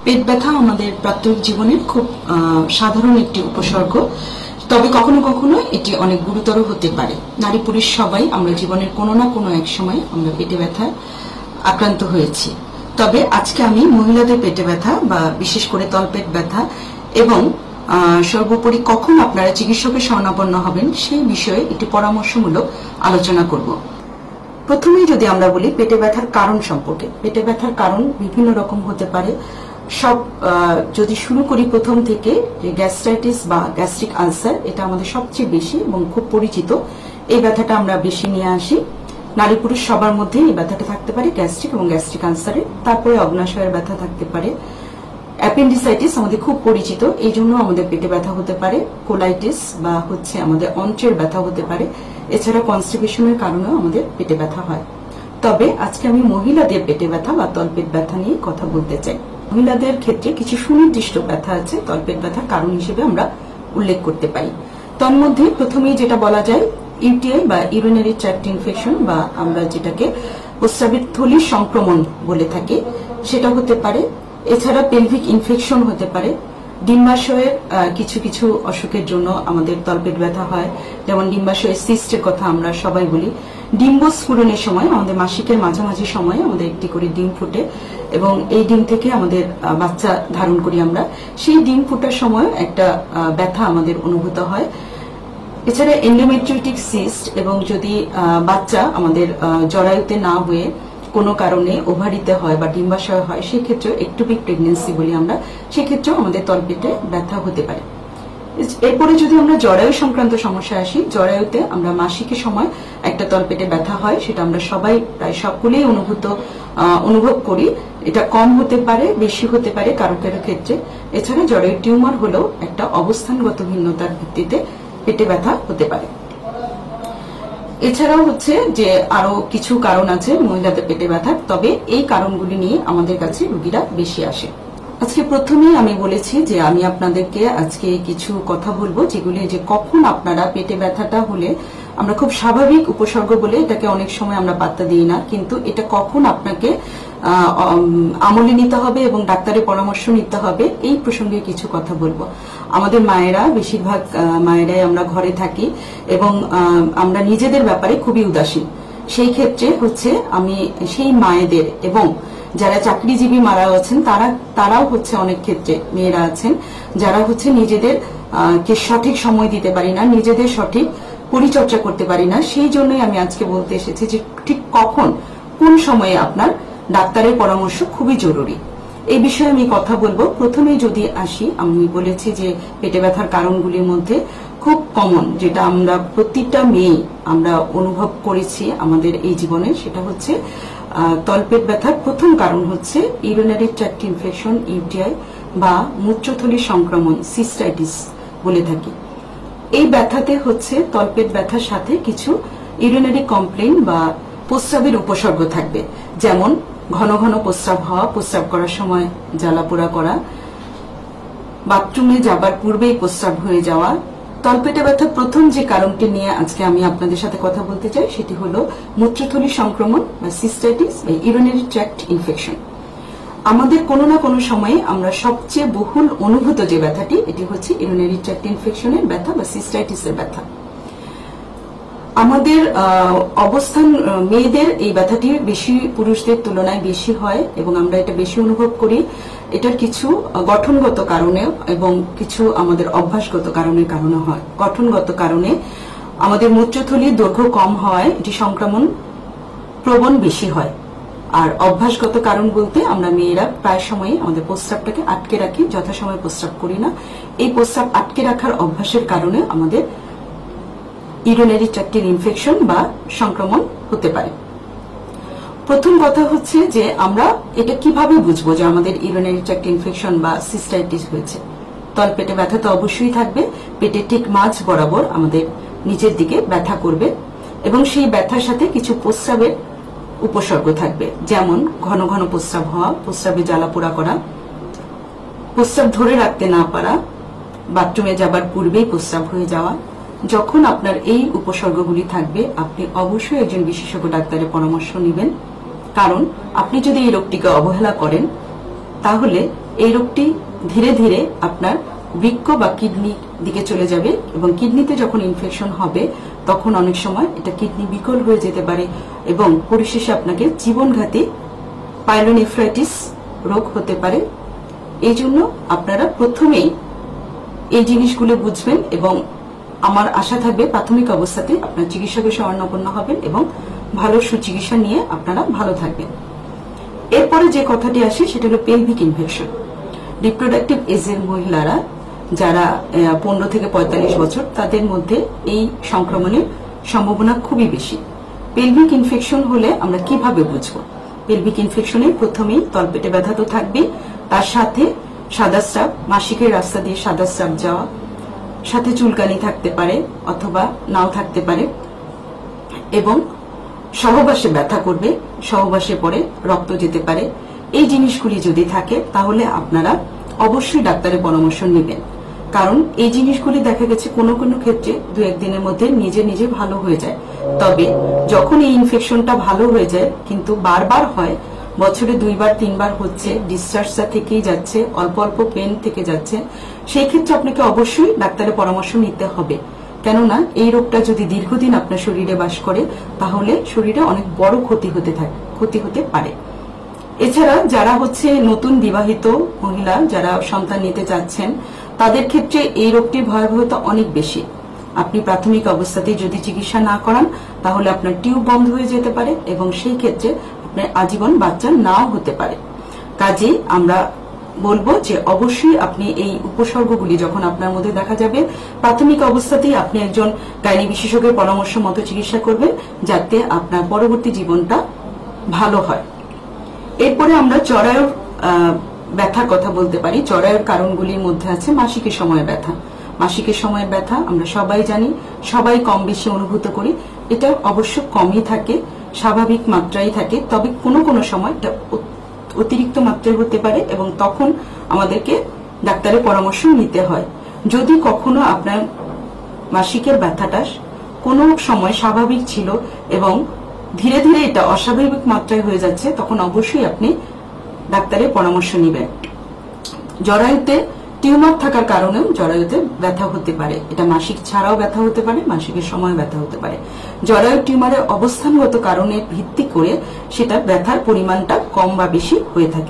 পেট ব্যথা আমাদের প্রাত্যহিক জীবনের খুব সাধারণ একটি উপসর্গ, তবে কখনো কখনো এটি অনেক গুরুতর হতে পারে। নারী পুরুষ সবাই আমরা জীবনের কোনো না কোনো এক সময় আমরা পেটে ব্যথায় আক্রান্ত হয়েছি। তবে আজকে আমি মহিলাদের পেটে ব্যথা বা বিশেষ করে তলপেট ব্যথা এবং সর্বোপরি কখন আপনারা চিকিৎসকের শরণাপন্ন হবেন সেই বিষয়ে একটি পরামর্শমূলক আলোচনা করব। প্রথমেই যদি আমরা বলি পেটে ব্যথার কারণ সম্পর্কে, পেটে ব্যথার কারণ বিভিন্ন রকম হতে পারে। যদি শুরু করি প্রথম থেকে, যে গ্যাস্ট্রাইটিস বা গ্যাস্ট্রিক আলসার, এটা আমাদের সবচেয়ে বেশি এবং খুব পরিচিত। এই ব্যথাটা আমরা বেশি নিয়ে আসি। নারী পুরুষ সবার মধ্যে এই ব্যথাটা থাকতে পারে, গ্যাস্ট্রিক এবং গ্যাস্ট্রিক আলসারে। তারপরে অগ্নাশয়ের ব্যথা থাকতে পারে। অ্যাপেন্ডিসাইটিস আমাদের খুব পরিচিত, এই জন্য আমাদের পেটে ব্যথা হতে পারে। কোলাইটিস বা আমাদের অন্ত্রের ব্যথা হতে পারে। এছাড়া কনস্টিপেশনের কারণেও আমাদের পেটে ব্যথা হয়। তবে আজকে আমি মহিলাদের পেটে ব্যথা বা তলপেট ব্যথা নিয়ে কথা বলতে চাই। মহিলাদের ক্ষেত্রে কিছু সুনির্দিষ্ট ব্যথা আছে তলপেট ব্যথার কারণ হিসেবে আমরা উল্লেখ করতে পারি। তার মধ্যে প্রথমেই যেটা বলা যায়, ইউটিআই বা ইউরিনারি ট্র্যাক্ট ইনফেকশন বা আমরা যেটাকে প্রস্রাবের থলির সংক্রমণ বলে থাকি, সেটা হতে পারে। এছাড়া পেলভিক ইনফেকশন হতে পারে। ডিম্বাশয়ের কিছু কিছু অসুখের জন্য আমাদের তলপেট ব্যথা হয়, যেমন ডিম্বাশয়ের সিস্টের কথা আমরা সবাই বলি। ডিম্বস্ফুরণের সময়, আমাদের মাসিকের মাঝামাঝি সময়ে আমাদের একটি করে ডিম ফুটে এবং এই ডিম থেকে আমাদের বাচ্চা ধারণ করি আমরা। সেই ডিম ফোটার সময় একটা ব্যথা আমাদের অনুভূত হয়। এছাড়া এন্ডোমেট্রিওটিক সিস্ট এবং যদি বাচ্চা আমাদের জরায়ুতে না হয়ে কোনো কারণে ওভারিতে হয় বা ডিম্বাশয় হয়, সেক্ষেত্রে একটোপিক প্রেগনেন্সি বলি আমরা, সেক্ষেত্রেও আমাদের তলপেটে ব্যথা হতে পারে। এরপরে যদি আমরা জরায়ু সংক্রান্ত সমস্যা আসি, জরায়ুতে আমরা মাসিকের সময় একটা তলপেটে ব্যথা হয়, সেটা আমরা সবাই প্রায় সকলেই অনুভব করি। এটা কম হতে পারে, বেশি হতে পারে কারো কারো ক্ষেত্রে। এছাড়া জরায়ু টিউমার হলেও একটা অবস্থানগত ভিন্নতার ভিত্তিতে পেটে ব্যথা হতে পারে। এছাড়াও যে আরো কিছু কারণ আছে মহিলাদের পেটে ব্যথার, তবে এই কারণগুলি নিয়ে আমাদের কাছে রোগীরা বেশি আসে। আজকে প্রথমেই আমি বলেছি যে আমি আপনাদেরকে আজকে কিছু কথা বলবো যেগুলি যে কখন আপনারা পেটে ব্যথাটা হলে, আমরা খুব স্বাভাবিক উপসর্গ বলে এটাকে অনেক সময় আমরা পাত্তা দিই না, কিন্তু এটা কখন আপনাকে আমলে নিতে হবে এবং ডাক্তারের পরামর্শ নিতে হবে, এই প্রসঙ্গে কিছু কথা বলবো। আমাদের মায়েরা, বেশিরভাগ মায়েরাই আমরা ঘরে থাকি এবং আমরা নিজেদের ব্যাপারে খুবই উদাসীন। সেই ক্ষেত্রে আমি সেই মায়েদের এবং যারা চাকরিজীবী মারা আছেন তারাও অনেক ক্ষেত্রে মেয়েরা আছেন যারা নিজেদের কে সঠিক সময় দিতে পারি না, নিজেদের সঠিক পরিচর্যা করতে পারি না। সেই জন্যই আমি আজকে বলতে এসেছি যে ঠিক কখন, কোন সময়ে আপনার ডাক্তারের পরামর্শ খুবই জরুরি, এই বিষয়ে আমি কথা বলবো। প্রথমে যদি আসি, আমি বলেছি যে পেটে ব্যথার কারণগুলির মধ্যে খুব কমন, যেটা আমরা প্রতিটা মেয়ে আমরা অনুভব করেছি আমাদের এই জীবনে, সেটা তলপেট ব্যথার প্রথম কারণ ইউরিনারি ট্র্যাক্ট ইনফেকশন, ইউটিআই বা মূত্রথলির সংক্রমণ, সিস্টাইটিস বলে থাকি। এই ব্যথাতে তলপেট ব্যথার সাথে কিছু ইউরিনারি কমপ্লেইন বা প্রস্রাবের উপসর্গ থাকবে, যেমন ঘন ঘন প্রস্রাব হওয়া, প্রস্রাব করার সময় জ্বালাপোড়া করা, বাথরুমে যাবার পূর্বেই প্রস্রাব হয়ে যাওয়া। তলপেটে ব্যথার প্রথম যে কারণটি নিয়ে আজকে আমি আপনাদের সাথে কথা বলতে চাই, সেটি হলো মূত্রথলির সংক্রমণ বা সিস্টাইটিস বা ইউরিনারি ট্র্যাক্ট ইনফেকশন। আমাদের কোনো না কোনো সময়ে আমরা সবচেয়ে বহুল অনুভূত যে ব্যথাটি, এটি ইউরিনারি ট্র্যাক্ট ইনফেকশনের ব্যথা বা সিস্টাইটিসের ব্যথা। আমাদের অবস্থান, মেয়েদের এই ব্যথাটি বেশি পুরুষদের তুলনায় বেশি হয় এবং আমরা এটা বেশি অনুভব করি। এটার কিছু গঠনগত কারণে এবং কিছু আমাদের অভ্যাসগত কারণের কারণে হয়। গঠনগত কারণে আমাদের মূত্রথলির দৈর্ঘ্য কম হয়, এটি সংক্রমণ প্রবণ বেশি হয়। আর অভ্যাসগত কারণ বলতে আমরা মেয়েরা প্রায় সময় আমাদের প্রস্রাবটাকে আটকে রাখি, যথাসময়ে প্রস্রাব করি না। এই প্রস্রাব আটকে রাখার অভ্যাসের কারণে আমাদের ইউরিনারি ট্র্যাক্টের ইনফেকশন বা সংক্রমণ হতে পারে। প্রথম কথা যে আমরা এটা কিভাবে বুঝবো যে আমাদের ইউরিনারি ট্র্যাক্ট ইনফেকশন বা সিস্টাইটিস হয়েছে। তলপেটে ব্যথা তো অবশ্যই থাকবে, পেটের ঠিক মাঝ বরাবর আমাদের নিচের দিকে ব্যথা করবে এবং সেই ব্যথার সাথে কিছু প্রস্রাবের উপসর্গ থাকবে, যেমন ঘন ঘন প্রস্রাব হওয়া, প্রস্রাবে জ্বালাপোড়া করা, প্রস্রাব ধরে রাখতে না পারা, বাথরুমে যাবার পূর্বেই প্রস্রাব হয়ে যাওয়া। যখন আপনার এই উপসর্গগুলি থাকবে, আপনি অবশ্যই একজন বিশেষজ্ঞ ডাক্তারের পরামর্শ নেবেন, কারণ আপনি যদি এই রোগটিকে অবহেলা করেন তাহলে এই রোগটি ধীরে ধীরে আপনার বৃক্ক বা কিডনির দিকে চলে যাবে এবং কিডনিতে যখন ইনফেকশন হবে তখন অনেক সময় এটা কিডনি বিকল হয়ে যেতে পারে এবং পরিশেষে আপনাকে জীবনঘাতী পাইলোনেফ্রাইটিস রোগ হতে পারে। এই জন্য আপনারা প্রথমেই এই জিনিসগুলো বুঝবেন এবং আমার আশা থাকবে প্রাথমিক অবস্থাতে আপনার চিকিৎসকের শরণাপন্ন হবেন এবং ভালো সুচিকিৎসা নিয়ে আপনারা ভালো থাকবেন। এরপরে যে কথাটি আসে সেটা হলো পেলভিক ইনফেকশন। রিপ্রোডাক্টিভ এজের মহিলারা যারা 15 থেকে 45 বছর তাদের মধ্যে এই সংক্রমণের সম্ভাবনা খুবই বেশি। পেলভিক ইনফেকশন হলে আমরা কিভাবে বুঝবো? পেলভিক ইনফেকশনে প্রথমেই তলপেটে ব্যথা তো থাকবে, তার সাথে সাদা স্রাব, মাসিকের রাস্তা দিয়ে সাদা স্রাব যাওয়া, সাথে চুলকানি থাকতে পারে অথবা নাও থাকতে পারে এবং সহবাসে ব্যথা করবে, সহবাসে পরে রক্ত যেতে পারে। এই জিনিসগুলি যদি থাকে তাহলে আপনারা অবশ্যই ডাক্তারের পরামর্শ নেবেন, কারণ এই জিনিসগুলি দেখা গেছে কোনো কোনো ক্ষেত্রে 2-1 দিনের মধ্যে নিজে নিজে ভালো হয়ে যায়। তবে যখন এই ইনফেকশনটা ভালো হয়ে যায় কিন্তু বারবার হয়, বছরে 2বার 3বার হচ্ছে, ডিসচার্জটা থেকেই যাচ্ছে, অল্প অল্প পেন থেকে যাচ্ছে, সেই ক্ষেত্রে আপনাকে অবশ্যই ডাক্তারের পরামর্শ নিতে হবে। কেননা এই রোগটা যদি দীর্ঘদিন আপনার শরীরে বাস করে তাহলে শরীরে অনেক বড় ক্ষতি হতে পারে। এছাড়া যারা হচ্ছে নতুন বিবাহিত মহিলা যারা সন্তান নিতে চাচ্ছেন তাদের ক্ষেত্রে এই রোগটির ভয়াবহতা অনেক বেশি। আপনি প্রাথমিক অবস্থাতেই যদি চিকিৎসা না করান তাহলে আপনার টিউব বন্ধ হয়ে যেতে পারে এবং সেই ক্ষেত্রে আপনার আজীবন বাচ্চা নাও হতে পারে। কাজেই আমরা বলবো যে অবশ্যই আপনি এই উপসর্গগুলি যখন আপনার মধ্যে দেখা যাবে প্রাথমিক অবস্থাতেই আপনি একজন গাইনি বিশেষজ্ঞের পরামর্শ মতো চিকিৎসা করবেন যাতে আপনার পরবর্তী জীবনটা ভালো হয়। এরপরে আমরা জরায়ুর ব্যথার কথা বলতে পারি। জরায়ুর কারণগুলির মধ্যে আছে মাসিকের সময় ব্যথা। মাসিকের সময় ব্যথা আমরা সবাই জানি, সবাই কম বেশি অনুভূত করি। এটা অবশ্য কমই থাকে, স্বাভাবিক মাত্রায় থাকে, তবে কোনো কোনো সময় এটা অতিরিক্ত মাত্রায় হতে পারে এবং তখন আমাদেরকে ডাক্তারের পরামর্শ নিতে হয়। যদি কখনো আপনার মাসিকের ব্যথাটা কোনো সময় স্বাভাবিক ছিল এবং ধীরে ধীরে এটা অস্বাভাবিক মাত্রায় হয়ে যাচ্ছে তখন অবশ্যই আপনি ডাক্তারের পরামর্শ নেবেন। জরায়ুতে টিউমার থাকার কারণেও জরায়ুতে ব্যথা হতে পারে। এটা মাসিক ছাড়াও ব্যথা হতে পারে, মাসিকের সময় ব্যথা হতে পারে। জরায়ু টিউমারের অবস্থানগত কারণে ভিত্তি করে সেটা ব্যথার পরিমাণটা কম বা বেশি হয়ে থাকে।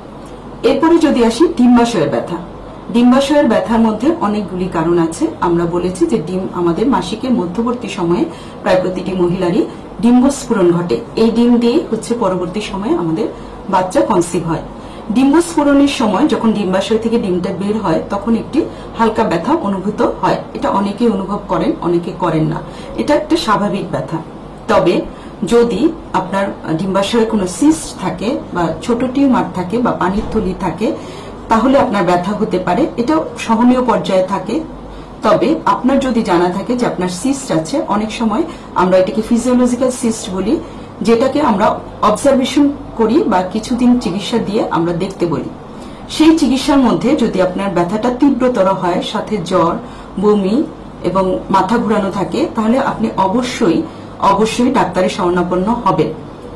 এরপরে যদি আসি ডিম্বাশয়ের ব্যথা। ডিম্বাশয়ের ব্যথার মধ্যে অনেকগুলি কারণ আছে। আমরা বলেছি যে ডিম আমাদের মাসিকের মধ্যবর্তী সময়ে প্রায় প্রতিটি মহিলারই ডিম্বস্ফুরণ ঘটে। এই ডিম দিয়ে হচ্ছে পরবর্তী সময়ে আমাদের বাচ্চা কনসিভ হয়। ডিম্বস্ফুরণের সময় যখন ডিম্বাশয় থেকে ডিমটা বের হয় তখন একটি হালকা ব্যথা অনুভূত হয়। এটা অনেকে অনুভব করেন, অনেকে করেন না। এটা একটা স্বাভাবিক ব্যথা। তবে যদি আপনার ডিম্বাশয়ে কোনো সিস্ট থাকে বা ছোট টিউমার থাকে বা পানির থলি থাকে তাহলে আপনার ব্যথা হতে পারে। এটা সহনীয় পর্যায়ে থাকে। তবে আপনার যদি জানা থাকে যে আপনার সিস্ট আছে, অনেক সময় আমরা এটাকে ফিজিওলজিক্যাল সিস্ট বলি, যেটাকে আমরা অবজারভেশন করি বা কিছুদিন চিকিৎসা দিয়ে আমরা দেখতে বলি। সেই চিকিৎসার মধ্যে যদি আপনার ব্যথাটা তীব্রতর হয়, সাথে জ্বর, বমি এবং মাথা ঘুরানো থাকে তাহলে আপনি অবশ্যই ডাক্তারের শরণাপন্ন হবেন।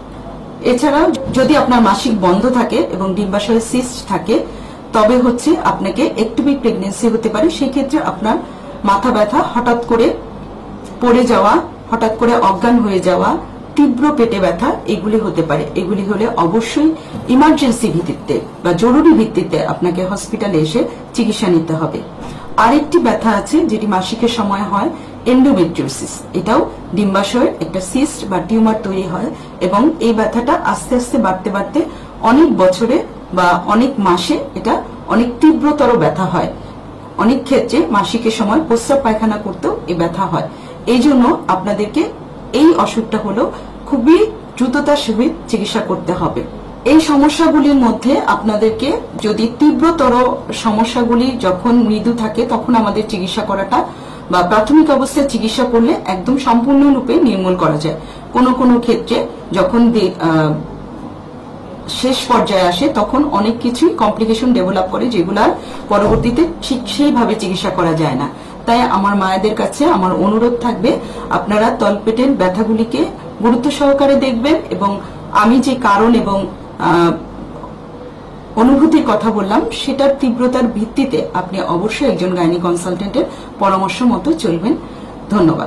এছাড়া যদি আপনার মাসিক বন্ধ থাকে এবং ডিম্বাশয়ে সিস্ট থাকে তবে হচ্ছে আপনাকে একটিভিক প্রেগন্যান্সি হতে পারে। সেই ক্ষেত্রে আপনার মাথা ব্যথা, হঠাৎ করে পড়ে যাওয়া, হঠাৎ করে অজ্ঞান হয়ে যাওয়া, তীব্র পেটে ব্যথা এগুলি হতে পারে। এগুলি হলে অবশ্যই ইমার্জেন্সি ভিত্তিতে বা জরুরি ভিত্তিতে আপনাকে হসপিটালে এসে চিকিৎসা নিতে হবে। আরেকটি ব্যথা আছে যেটি মাসিকের সময় হয়, এন্ডোমেট্রিওসিস। এটাও ডিম্বাশয়ের একটা সিস্ট বা টিউমার তৈরি হয় এবং এই ব্যথাটা আস্তে আস্তে বাড়তে বাড়তে অনেক বছরে বা অনেক মাসে এটা অনেক তীব্রতর ব্যথা হয়। অনেক ক্ষেত্রে মাসিকের সময় প্রস্রাব পায়খানা করতেও এই ব্যথা হয়। এই জন্য আপনাদেরকে এই অসুখটা হলো খুবই দ্রুততার সহিত চিকিৎসা করতে হবে। এই সমস্যাগুলির মধ্যে আপনাদেরকে যদি তীব্রতর সমস্যাগুলি যখন মৃদু থাকে তখন আমাদের চিকিৎসা করাটা বা প্রাথমিক অবস্থায় চিকিৎসা করলে একদম সম্পূর্ণরূপে নির্মূল করা যায়। কোনো কোনো ক্ষেত্রে যখন শেষ পর্যায়ে আসে তখন অনেক কিছুই কমপ্লিকেশন ডেভেলপ করে যেগুলার পরবর্তীতে ঠিক সেইভাবে চিকিৎসা করা যায় না। তাই আমার মায়েদের কাছে আমার অনুরোধ থাকবে আপনারা তলপেটের ব্যথাগুলিকে গুরুত্ব সহকারে দেখবেন এবং আমি যে কারণ এবং অনুভূতির কথা বললাম, সেটার তীব্রতার ভিত্তিতে আপনি অবশ্যই একজন গাইনি কনসালটেন্টের পরামর্শ মতো চলবেন। ধন্যবাদ।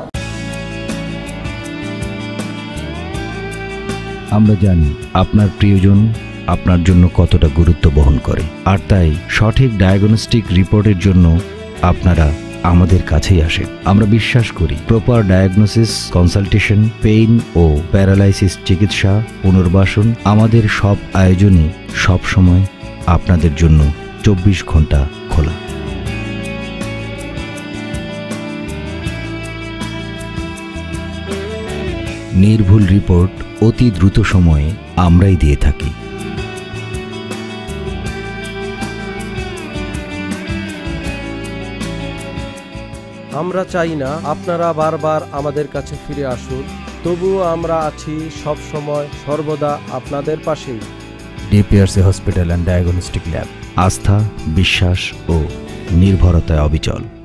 আমরা জানি আপনার প্রিয়জন আপনার জন্য কতটা গুরুত্ব বহন করে, আর তাই সঠিক ডায়াগনস্টিক রিপোর্টের জন্য আপনারা আমাদের কাছেই আসেন। আমরা বিশ্বাস করি প্রপার ডায়াগনোসিস, কনসালটেশন, পেইন ও প্যারালাইসিস চিকিৎসা, পুনর্বাসন, আমাদের সব আয়োজনই সবসময় আপনাদের জন্য 24 ঘন্টা খোলা। নির্ভুল রিপোর্ট অতি দ্রুত সময়ে আমরাই দিয়ে থাকি। আমরা চাই না আপনারা বারবার আমাদের কাছে ফিরে আসুন, তবুও আমরা আছি সব সময় সর্বদা আপনাদের পাশেই। DPRC hospital and diagnostic lab, আস্থা, বিশ্বাস ও নির্ভরতায় অবিচল।